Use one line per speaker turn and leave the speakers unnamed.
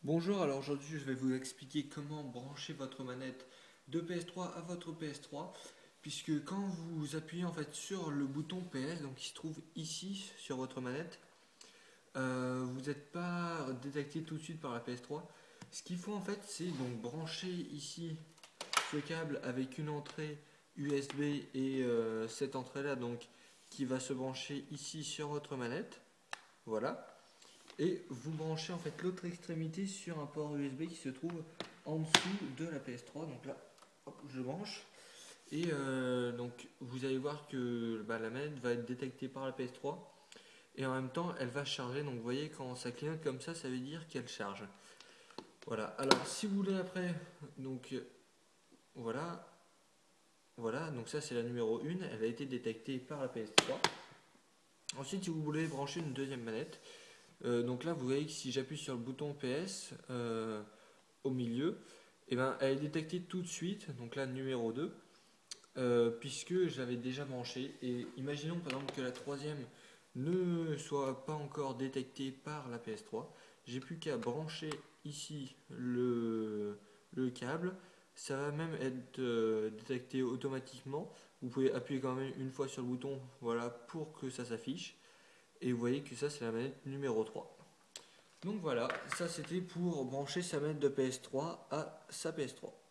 Bonjour, alors aujourd'hui je vais vous expliquer comment brancher votre manette de PS3 à votre PS3, puisque quand vous appuyez en fait sur le bouton PS, donc qui se trouve ici sur votre manette, vous n'êtes pas détecté tout de suite par la PS3. Ce qu'il faut en fait, c'est donc brancher ici ce câble avec une entrée USB et cette entrée là donc qui va se brancher ici sur votre manette. Voilà. Et vous branchez en fait l'autre extrémité sur un port USB qui se trouve en dessous de la PS3. Donc là, hop, je branche. Et donc vous allez voir que la manette va être détectée par la PS3. Et en même temps, elle va charger. Donc vous voyez, quand ça clignote comme ça veut dire qu'elle charge. Voilà. Alors si vous voulez après, donc voilà. Voilà, donc ça c'est la numéro 1. Elle a été détectée par la PS3. Ensuite, si vous voulez brancher une deuxième manette, donc là, vous voyez que si j'appuie sur le bouton PS au milieu, et ben, elle est détectée tout de suite, donc là, numéro 2, puisque je l'avais déjà branchée. Et imaginons par exemple que la troisième ne soit pas encore détectée par la PS3. J'ai plus qu'à brancher ici le câble. Ça va même être détecté automatiquement. Vous pouvez appuyer quand même une fois sur le bouton, voilà, pour que ça s'affiche. Et vous voyez que ça c'est la manette numéro 3. Donc voilà, ça c'était pour brancher sa manette de PS3 à sa PS3.